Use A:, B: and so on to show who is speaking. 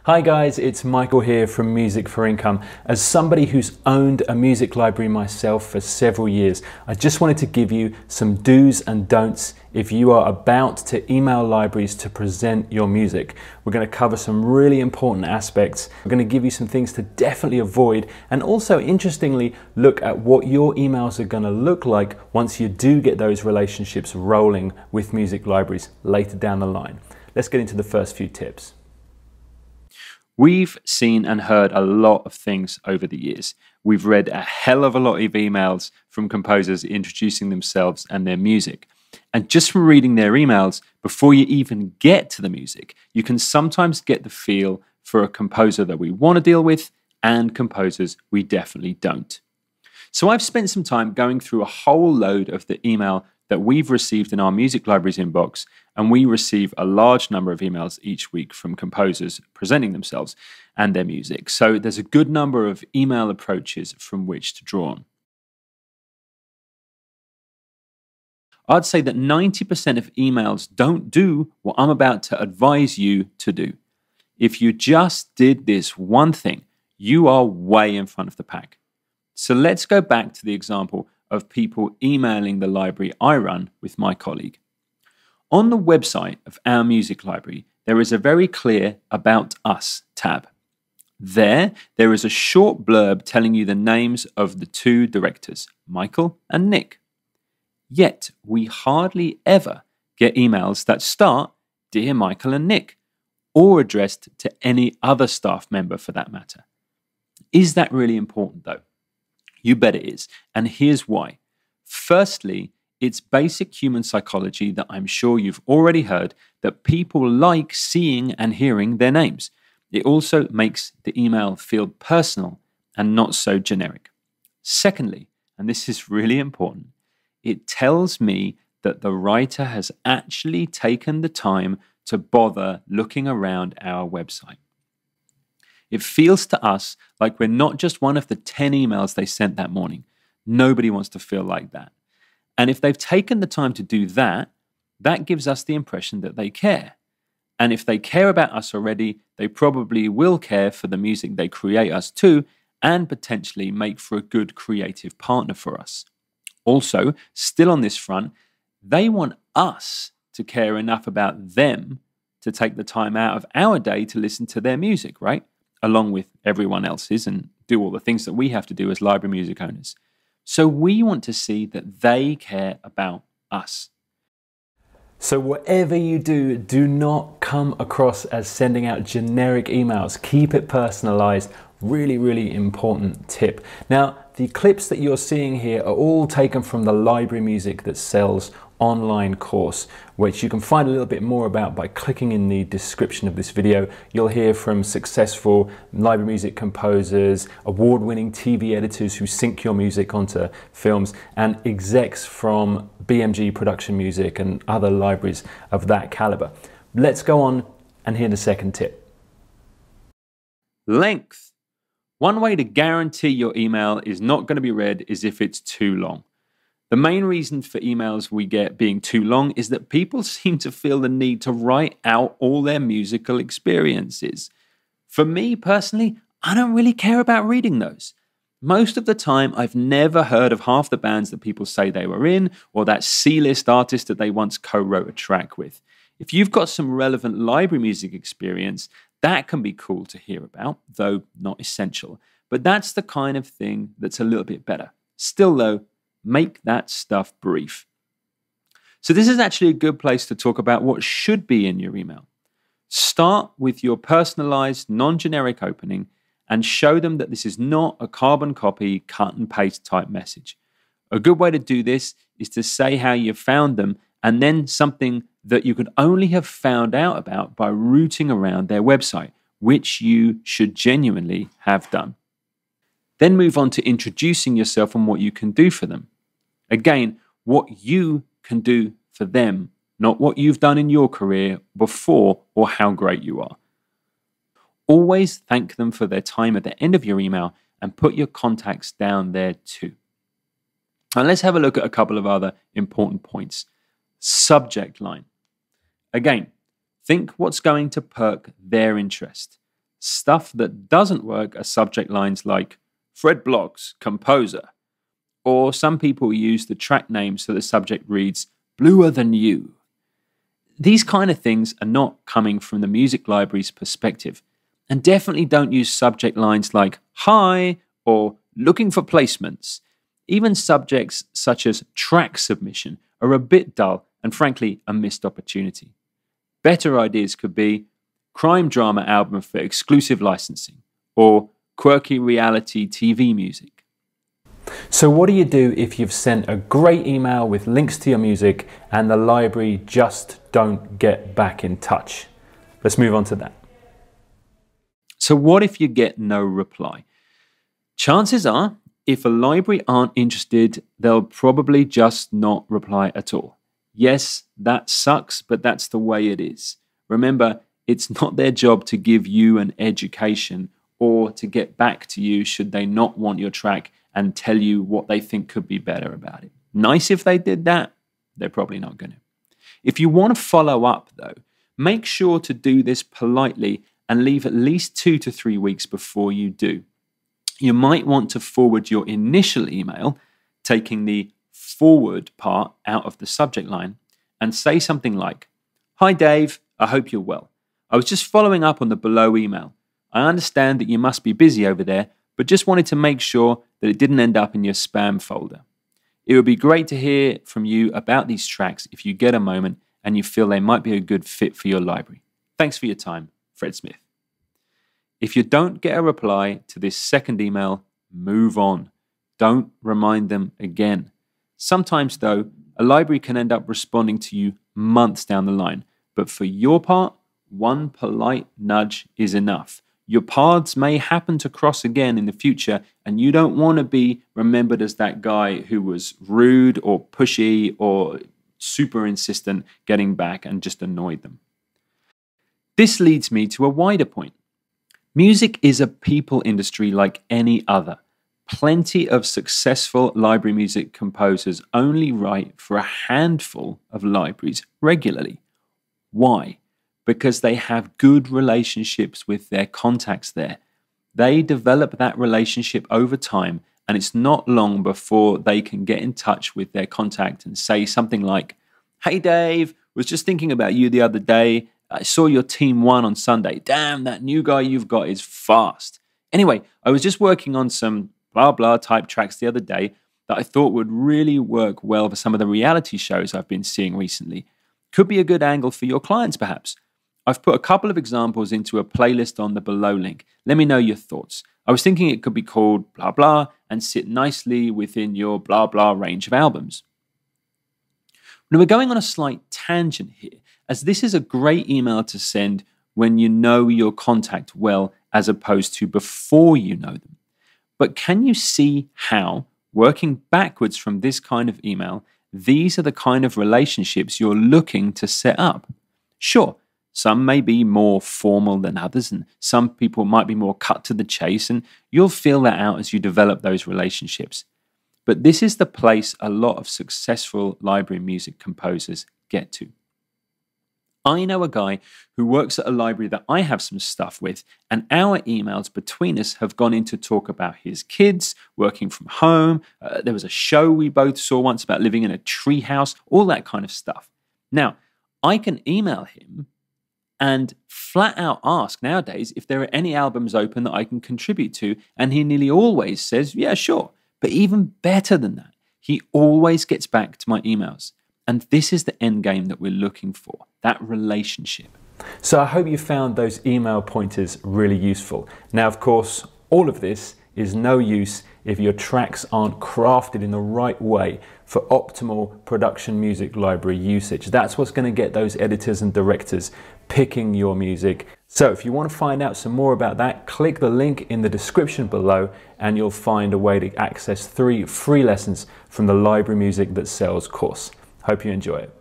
A: Hi guys, it's Michael here from Music for Income. As somebody who's owned a music library myself for several years, I just wanted to give you some do's and don'ts if you are about to email libraries to present your music. We're going to cover some really important aspects. We're going to give you some things to definitely avoid, and also interestingly look at what your emails are going to look like once you do get those relationships rolling with music libraries later down the line. Let's get into the first few tips.
B: We've seen and heard a lot of things over the years. We've read a hell of a lot of emails from composers introducing themselves and their music. And just from reading their emails, before you even get to the music, you can sometimes get the feel for a composer that we want to deal with and composers we definitely don't. So I've spent some time going through a whole load of the email that we've received in our music libraries inbox, and we receive a large number of emails each week from composers presenting themselves and their music. So there's a good number of email approaches from which to draw on. I'd say that 90% of emails don't do what I'm about to advise you to do. If you just did this one thing, you are way in front of the pack. So let's go back to the example of people emailing the library I run with my colleague. On the website of our music library, there is a very clear About Us tab. There is a short blurb telling you the names of the two directors, Michael and Nick. Yet, we hardly ever get emails that start, Dear Michael and Nick, or addressed to any other staff member for that matter. Is that really important though? You bet it is, and here's why. Firstly, it's basic human psychology that I'm sure you've already heard, that people like seeing and hearing their names. It also makes the email feel personal and not so generic. Secondly, and this is really important, it tells me that the writer has actually taken the time to bother looking around our website. It feels to us like we're not just one of the 10 emails they sent that morning. Nobody wants to feel like that. And if they've taken the time to do that, that gives us the impression that they care. And if they care about us already, they probably will care for the music they create us to, and potentially make for a good creative partner for us. Also, still on this front, they want us to care enough about them to take the time out of our day to listen to their music, right? Along with everyone else's, and do all the things that we have to do as library music owners. So we want to see that they care about us.
A: So whatever you do, do not come across as sending out generic emails. Keep it personalized. Really, really important tip. Now, the clips that you're seeing here are all taken from the Library Music That Sells online course, which you can find a little bit more about by clicking in the description of this video. You'll hear from successful library music composers, award-winning TV editors who sync your music onto films, and execs from BMG Production Music and other libraries of that caliber. Let's go on and hear the second tip.
B: Length. One way to guarantee your email is not going to be read is if it's too long. The main reason for emails we get being too long is that people seem to feel the need to write out all their musical experiences. For me personally, I don't really care about reading those. Most of the time, I've never heard of half the bands that people say they were in, or that C-list artist that they once co-wrote a track with. If you've got some relevant library music experience, that can be cool to hear about, though not essential. But that's the kind of thing that's a little bit better. Still though, make that stuff brief. So this is actually a good place to talk about what should be in your email. Start with your personalized, non-generic opening and show them that this is not a carbon copy, cut and paste type message. A good way to do this is to say how you found them, and then something that you could only have found out about by rooting around their website, which you should genuinely have done. Then move on to introducing yourself and what you can do for them. Again, what you can do for them, not what you've done in your career before or how great you are. Always thank them for their time at the end of your email and put your contacts down there too. And let's have a look at a couple of other important points. Subject line. Again, think what's going to perk their interest. Stuff that doesn't work are subject lines like Fred Bloggs, composer. Or some people use the track name so the subject reads Bluer Than You. These kind of things are not coming from the music library's perspective. And definitely don't use subject lines like Hi or Looking for Placements. Even subjects such as track submission are a bit dull and frankly a missed opportunity. Better ideas could be crime drama album for exclusive licensing or quirky reality TV music.
A: So what do you do if you've sent a great email with links to your music and the library just don't get back in touch? Let's move on to that.
B: So what if you get no reply? Chances are, if a library aren't interested, they'll probably just not reply at all. Yes, that sucks, but that's the way it is. Remember, it's not their job to give you an education or to get back to you should they not want your track and tell you what they think could be better about it. Nice if they did that, they're probably not going to. If you want to follow up though, make sure to do this politely and leave at least 2 to 3 weeks before you do. You might want to forward your initial email, taking the forward part out of the subject line, and say something like, Hi Dave, I hope you're well. I was just following up on the below email. I understand that you must be busy over there, but just wanted to make sure that it didn't end up in your spam folder. It would be great to hear from you about these tracks if you get a moment and you feel they might be a good fit for your library. Thanks for your time, Fred Smith. If you don't get a reply to this second email, move on. Don't remind them again. Sometimes, though, a library can end up responding to you months down the line. But for your part, one polite nudge is enough. Your paths may happen to cross again in the future, and you don't want to be remembered as that guy who was rude or pushy or super insistent getting back and just annoyed them. This leads me to a wider point. Music is a people industry like any other. Plenty of successful library music composers only write for a handful of libraries regularly. Why? Because they have good relationships with their contacts there. They develop that relationship over time, and it's not long before they can get in touch with their contact and say something like, Hey Dave, was just thinking about you the other day. I saw your team won on Sunday. Damn, that new guy you've got is fast. Anyway, I was just working on some blah blah type tracks the other day that I thought would really work well for some of the reality shows I've been seeing recently. Could be a good angle for your clients perhaps. I've put a couple of examples into a playlist on the below link. Let me know your thoughts. I was thinking it could be called blah blah and sit nicely within your blah blah range of albums. Now we're going on a slight tangent here, as this is a great email to send when you know your contact well as opposed to before you know them. But can you see how, working backwards from this kind of email, these are the kind of relationships you're looking to set up? Sure, some may be more formal than others, and some people might be more cut to the chase, and you'll feel that out as you develop those relationships. But this is the place a lot of successful library music composers get to. I know a guy who works at a library that I have some stuff with, and our emails between us have gone into talk about his kids, working from home. There was a show we both saw once about living in a treehouse, all that kind of stuff. Now, I can email him and flat out ask nowadays if there are any albums open that I can contribute to, and he nearly always says, yeah, sure. But even better than that, he always gets back to my emails. And this is the end game that we're looking for, that relationship.
A: So I hope you found those email pointers really useful. Now, of course, all of this is no use if your tracks aren't crafted in the right way for optimal production music library usage. That's what's going to get those editors and directors picking your music. So if you want to find out some more about that, click the link in the description below and you'll find a way to access 3 free lessons from the Library Music That Sells course. Hope you enjoy it.